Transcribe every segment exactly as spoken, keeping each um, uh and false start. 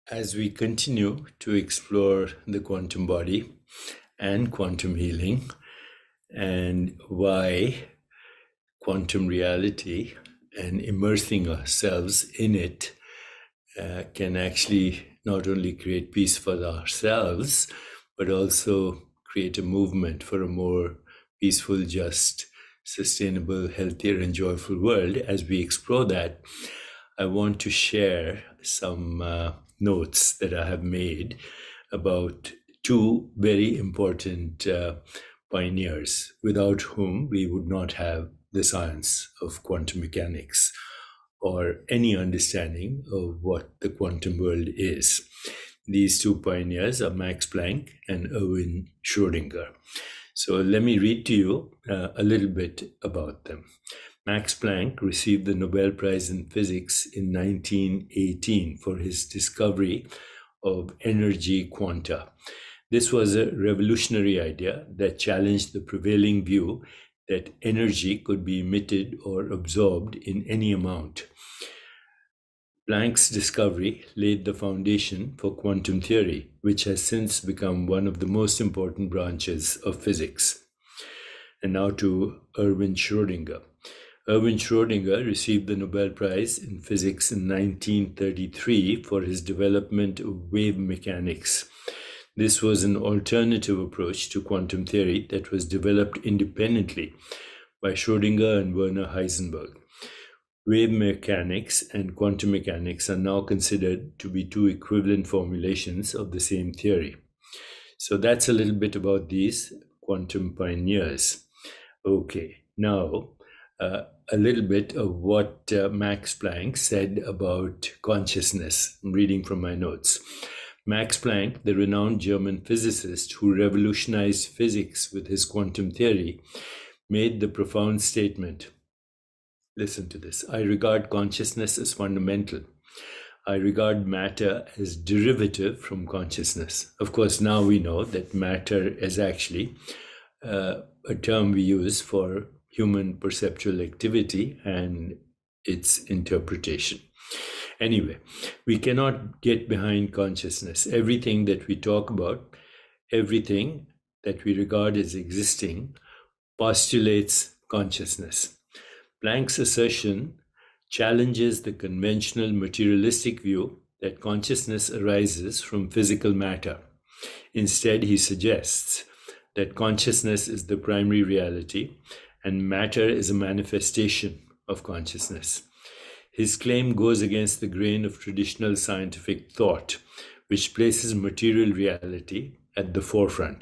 As we continue to explore the quantum body and quantum healing and why quantum reality and immersing ourselves in it uh, can actually not only create peace for ourselves, but also create a movement for a more peaceful, just, sustainable, healthier, and joyful world. As we explore that, I want to share some uh, notes that I have made about two very important uh, pioneers without whom we would not have the science of quantum mechanics or any understanding of what the quantum world is. These two pioneers are Max Planck and Erwin Schrödinger. So let me read to you uh, a little bit about them. Max Planck received the Nobel Prize in Physics in nineteen eighteen for his discovery of energy quanta. This was a revolutionary idea that challenged the prevailing view that energy could be emitted or absorbed in any amount. Planck's discovery laid the foundation for quantum theory, which has since become one of the most important branches of physics. And now to Erwin Schrödinger. Erwin Schrödinger received the Nobel Prize in Physics in nineteen thirty-three for his development of wave mechanics. This was an alternative approach to quantum theory that was developed independently by Schrödinger and Werner Heisenberg. Wave mechanics and quantum mechanics are now considered to be two equivalent formulations of the same theory. So that's a little bit about these quantum pioneers. Okay, now uh, a little bit of what uh, Max Planck said about consciousness. I'm reading from my notes. Max Planck, the renowned German physicist who revolutionized physics with his quantum theory, made the profound statement, listen to this, I regard consciousness as fundamental. I regard matter as derivative from consciousness. Of course, now we know that matter is actually uh, a term we use for human perceptual activity and its interpretation. Anyway, we cannot get behind consciousness. Everything that we talk about, everything that we regard as existing, postulates consciousness. Planck's assertion challenges the conventional materialistic view that consciousness arises from physical matter. Instead, he suggests that consciousness is the primary reality and matter is a manifestation of consciousness. His claim goes against the grain of traditional scientific thought, which places material reality at the forefront.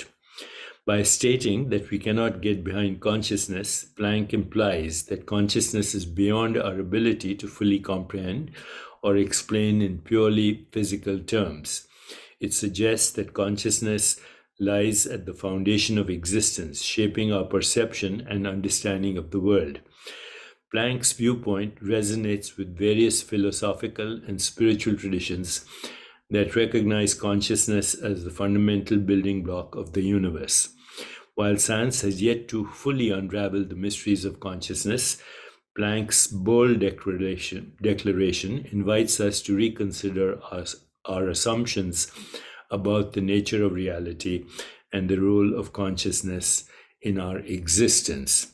By stating that we cannot get behind consciousness, Planck implies that consciousness is beyond our ability to fully comprehend or explain in purely physical terms. It suggests that consciousness lies at the foundation of existence, shaping our perception and understanding of the world. Planck's viewpoint resonates with various philosophical and spiritual traditions that recognize consciousness as the fundamental building block of the universe. While science has yet to fully unravel the mysteries of consciousness, Planck's bold declaration, declaration invites us to reconsider our, our assumptions about the nature of reality and the role of consciousness in our existence.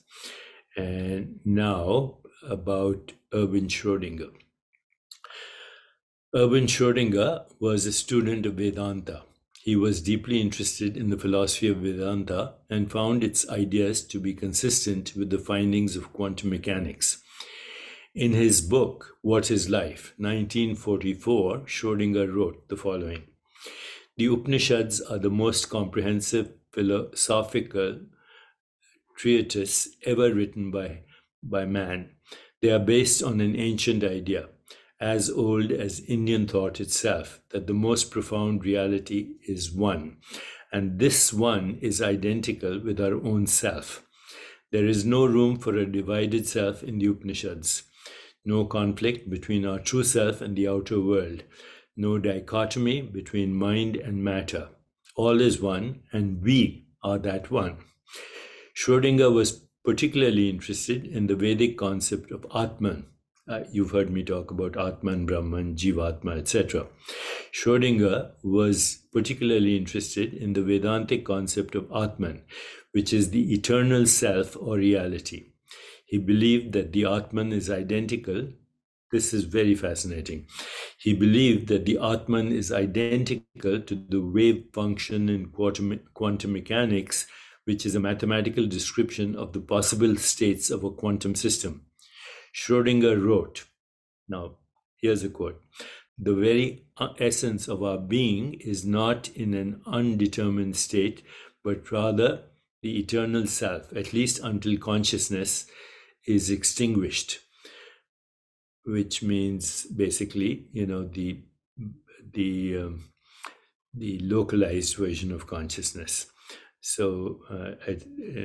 And now about Erwin Schrödinger. Erwin Schrödinger was a student of Vedanta. He was deeply interested in the philosophy of Vedanta and found its ideas to be consistent with the findings of quantum mechanics. In his book, What is Life, nineteen forty-four, Schrödinger wrote the following. The Upanishads are the most comprehensive philosophical treatise ever written by, by man. They are based on an ancient idea, as old as Indian thought itself, that the most profound reality is one, and this one is identical with our own self. There is no room for a divided self in the Upanishads, no conflict between our true self and the outer world, no dichotomy between mind and matter. All is one, and we are that one. Schrödinger was particularly interested in the Vedic concept of Atman, Uh, you've heard me talk about Atman, Brahman, Jivatma, et cetera. Schrödinger was particularly interested in the Vedantic concept of Atman, which is the eternal self or reality. He believed that the Atman is identical. This is very fascinating. He believed that the Atman is identical to the wave function in quantum, quantum mechanics, which is a mathematical description of the possible states of a quantum system. Schrödinger wrote, now here's a quote, "The very essence of our being is not in an undetermined state, but rather the eternal self, at least until consciousness is extinguished," which means basically, you know, the the um, the localized version of consciousness. So uh, I,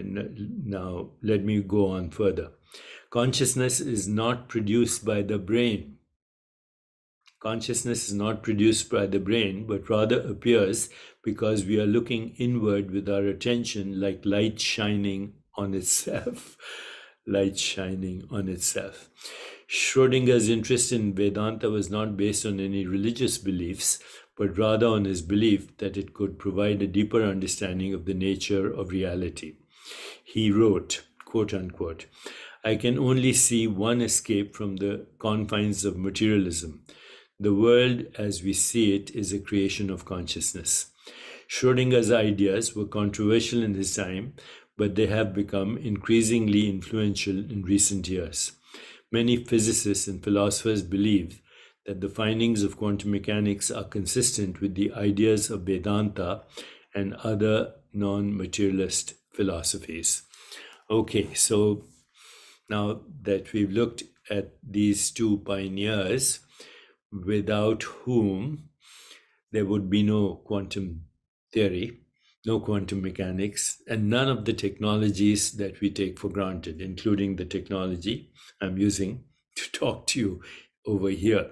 now let me go on further. Consciousness is not produced by the brain. Consciousness is not produced by the brain, but rather appears because we are looking inward with our attention, like light shining on itself. Light shining on itself. Schrödinger's interest in Vedanta was not based on any religious beliefs, but rather on his belief that it could provide a deeper understanding of the nature of reality. He wrote, quote unquote, "I can only see one escape from the confines of materialism. The world as we see it is a creation of consciousness." Schrödinger's ideas were controversial in his time, but they have become increasingly influential in recent years. Many physicists and philosophers believe that the findings of quantum mechanics are consistent with the ideas of Vedanta and other non-materialist philosophies. Okay, so now that we've looked at these two pioneers, without whom there would be no quantum theory, no quantum mechanics, and none of the technologies that we take for granted, including the technology I'm using to talk to you over here.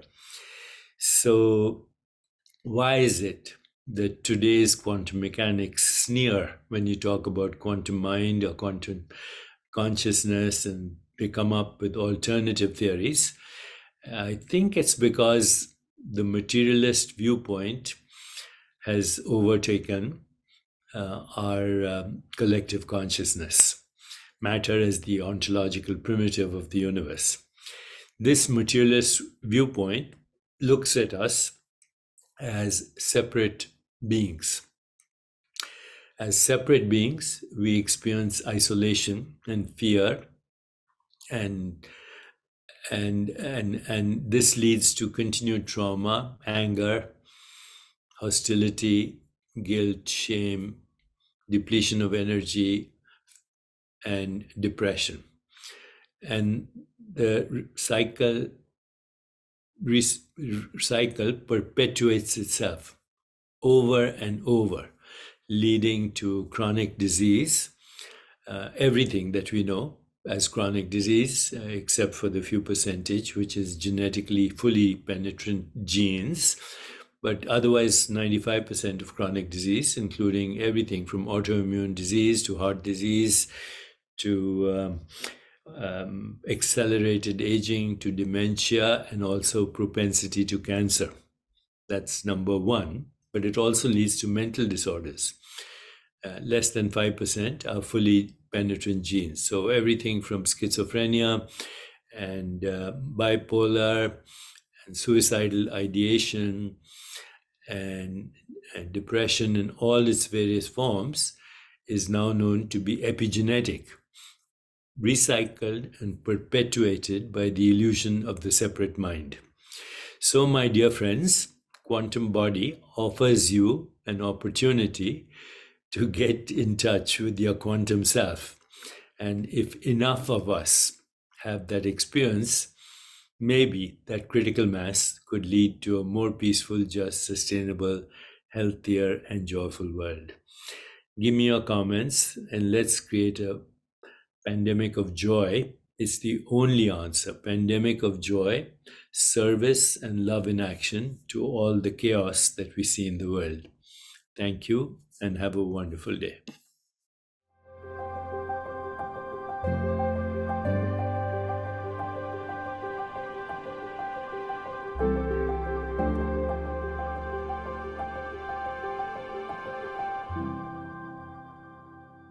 So why is it that today's quantum mechanics sneer when you talk about quantum mind or quantum consciousness, and they come up with alternative theories? I think it's because the materialist viewpoint has overtaken uh, our um, collective consciousness. Matter is the ontological primitive of the universe. This materialist viewpoint looks at us as separate beings. As separate beings, we experience isolation and fear, and and and and this leads to continued trauma, anger, hostility, guilt, shame, depletion of energy, and depression. And the cycle cycle perpetuates itself over and over, leading to chronic disease, uh, everything that we know as chronic disease, uh, except for the few percentage, which is genetically fully penetrant genes. But otherwise, ninety-five percent of chronic disease, including everything from autoimmune disease to heart disease to um, um, accelerated aging to dementia, and also propensity to cancer. That's number one. But it also leads to mental disorders. Uh, less than five percent are fully penetrant genes. So everything from schizophrenia and uh, bipolar and suicidal ideation and, and depression in all its various forms is now known to be epigenetic, recycled and perpetuated by the illusion of the separate mind. So, my dear friends, Quantum Body offers you an opportunity to get in touch with your quantum self. And if enough of us have that experience, maybe that critical mass could lead to a more peaceful, just, sustainable, healthier, and joyful world. Give me your comments and let's create a pandemic of joy. It's the only answer. Pandemic of joy, service, and love in action to all the chaos that we see in the world. Thank you and have a wonderful day.